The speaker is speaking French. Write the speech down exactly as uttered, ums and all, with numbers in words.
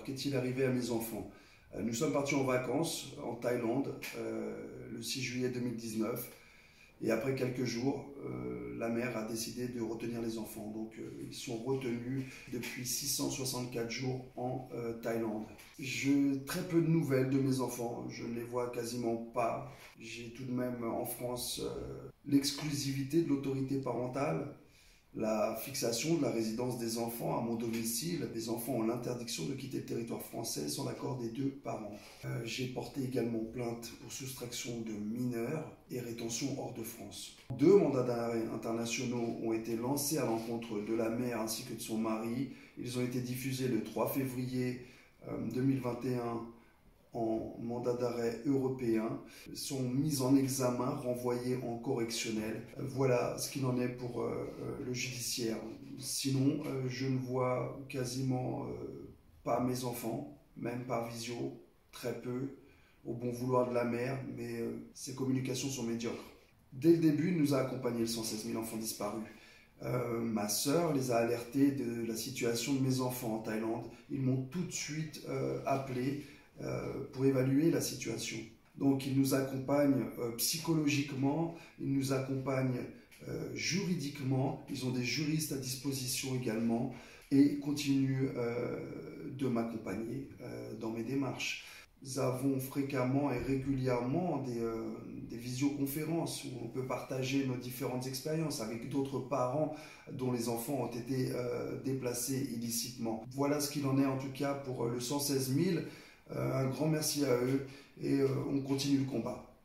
Alors, qu'est-il arrivé à mes enfants? euh, Nous sommes partis en vacances en Thaïlande euh, le six juillet deux mille dix-neuf. Et après quelques jours, euh, la mère a décidé de retenir les enfants. Donc euh, ils sont retenus depuis six cent soixante-quatre jours en euh, Thaïlande. J'ai très peu de nouvelles de mes enfants, je ne les vois quasiment pas. J'ai tout de même en France euh, l'exclusivité de l'autorité parentale, la fixation de la résidence des enfants à mon domicile. Les enfants ont l'interdiction de quitter le territoire français sans l'accord des deux parents. Euh, j'ai porté également plainte pour soustraction de mineurs et rétention hors de France. Deux mandats d'arrêt internationaux ont été lancés à l'encontre de la mère ainsi que de son mari. Ils ont été diffusés le trois février deux mille vingt et un en mandat d'arrêt européen, sont mis en examen, renvoyés en correctionnel. Voilà ce qu'il en est pour euh, le judiciaire. Sinon, euh, je ne vois quasiment euh, pas mes enfants, même par visio, très peu, au bon vouloir de la mère, mais euh, ces communications sont médiocres. Dès le début, il nous a accompagné le cent seize mille enfants disparus. Euh, ma sœur les a alertés de la situation de mes enfants en Thaïlande. Ils m'ont tout de suite euh, appelé Euh, pour évaluer la situation. Donc ils nous accompagnent euh, psychologiquement, ils nous accompagnent euh, juridiquement, ils ont des juristes à disposition également et continuent euh, de m'accompagner euh, dans mes démarches. Nous avons fréquemment et régulièrement des, euh, des visioconférences où on peut partager nos différentes expériences avec d'autres parents dont les enfants ont été euh, déplacés illicitement. Voilà ce qu'il en est en tout cas pour le cent seize mille. Euh, un grand merci à eux et euh, on continue le combat.